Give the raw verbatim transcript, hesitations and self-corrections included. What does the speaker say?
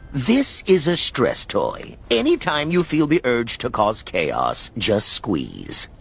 This is a stress toy. Anytime you feel the urge to cause chaos, just squeeze.